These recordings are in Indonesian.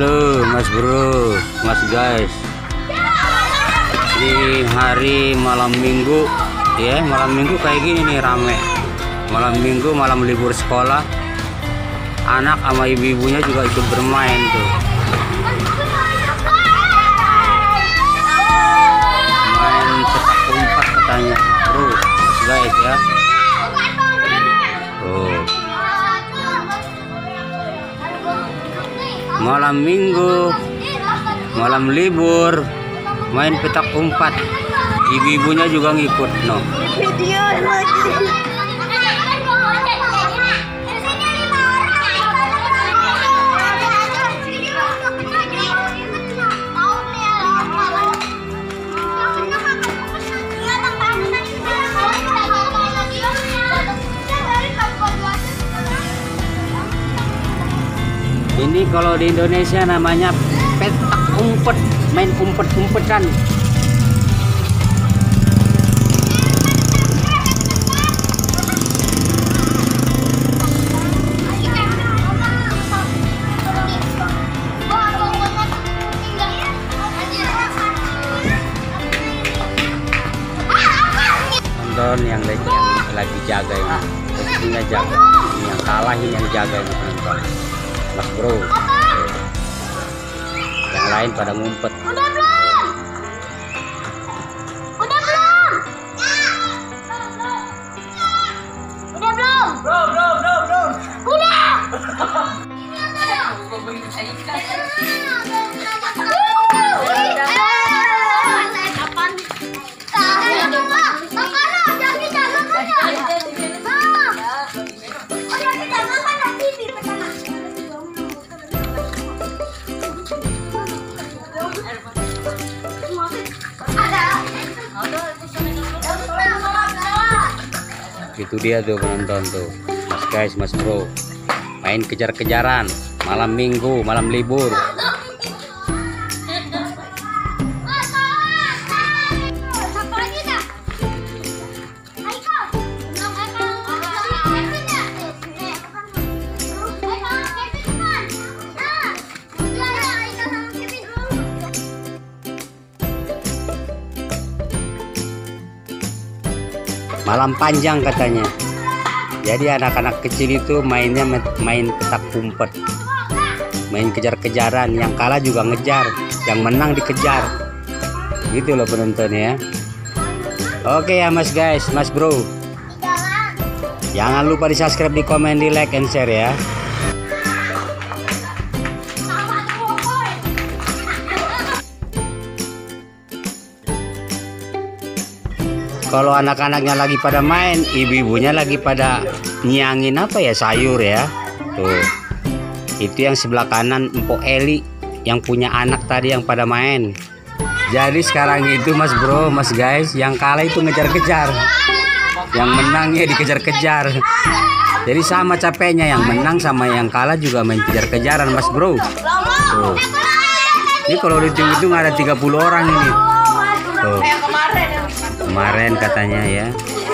Halo Mas Bro, Mas guys. Di hari malam Minggu ya, malam Minggu kayak gini nih rame. Malam Minggu, malam libur sekolah. Anak sama ibu-ibunya juga ikut bermain tuh. Main petak umpet katanya. Bro, Mas guys ya. Tuh. Malam Minggu, malam libur, main petak umpet. Ibu-ibunya juga ngikut no. Video lagi. Ini kalau di Indonesia namanya petak umpet, main umpet-umpetan. Nonton yang lagi jaga ini, posisinya jaga. Ini yang kalah ini yang jaga ini penonton. Mas Bro, yang lain pada ngumpet. Udah belum? Udah belum? Udah belum? Belum. Udah. Itu dia tuh penonton tuh, Mas guys, Mas Bro, main kejar-kejaran malam Minggu, malam libur. Malam panjang katanya. Jadi anak-anak kecil itu mainnya main petak umpet, main kejar-kejaran. Yang kalah juga ngejar, yang menang dikejar. Gitu loh penonton ya. Oke ya Mas guys, Mas Bro, jangan lupa di subscribe, di komen, di like, and share ya. Kalau anak-anaknya lagi pada main, ibu-ibunya lagi pada nyiangin apa ya, sayur ya. Tuh. Itu yang sebelah kanan Mpok Eli yang punya anak tadi yang pada main. Jadi sekarang itu Mas Bro, Mas guys, yang kalah itu ngejar-kejar. Yang menangnya dikejar-kejar. Jadi sama capeknya, yang menang sama yang kalah juga main kejar-kejaran Mas Bro. Tuh. Ini kalau dihitung-hitung ada 30 orang ini. Tuh. Kemarin katanya ya.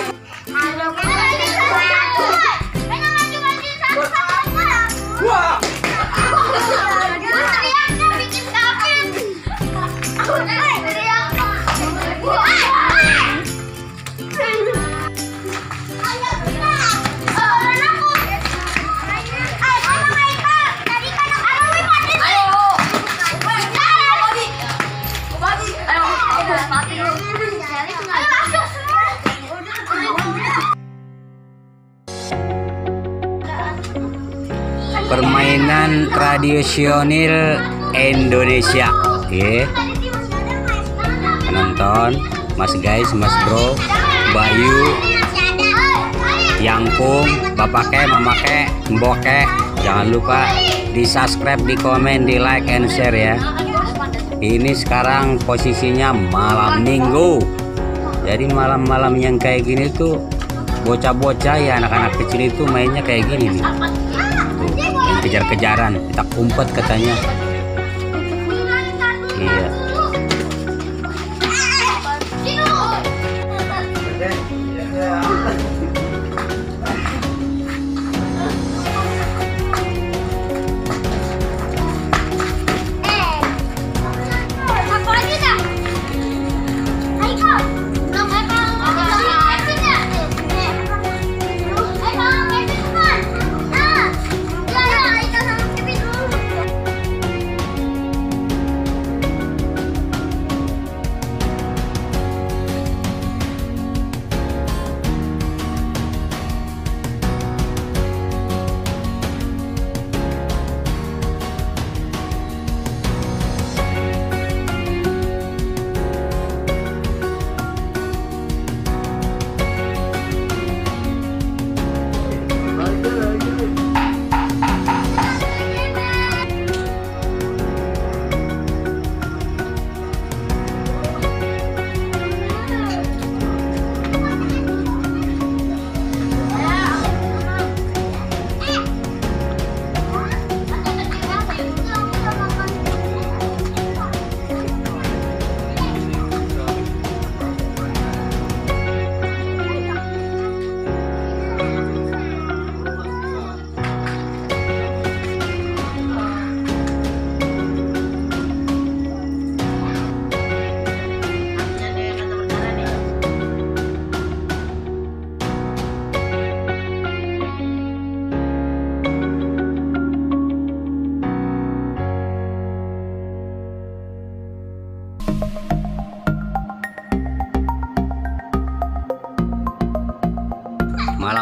Permainan tradisional Indonesia. Oke. Penonton, Mas guys, Mas Bro, Bayu, Yangkung, Bapake, Mamake, Mboke. Jangan lupa di subscribe, di komen, di like, and share ya. Ini sekarang posisinya malam Minggu. Jadi malam-malam yang kayak gini tuh bocah-bocah ya, anak-anak kecil itu mainnya kayak gini nih. Kejar-kejaran, petak umpet katanya. Iya.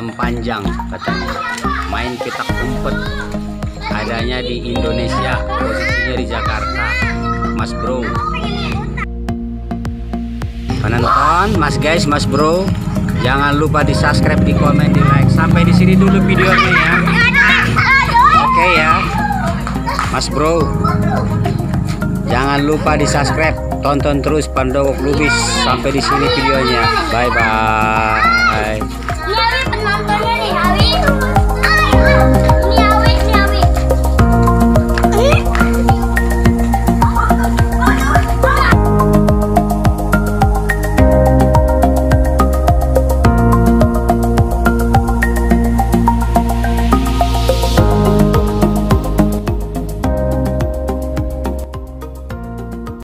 malam panjang katanya. Main petak umpet adanya di Indonesia, posisinya di Jakarta, Mas Bro. Penonton, Mas guys, Mas Bro, jangan lupa di subscribe, di komen, di like. Sampai di sini dulu videonya ya. Oke ya, Mas Bro. Jangan lupa di subscribe, tonton terus Pandowo Lubis. Sampai di sini videonya. Bye bye.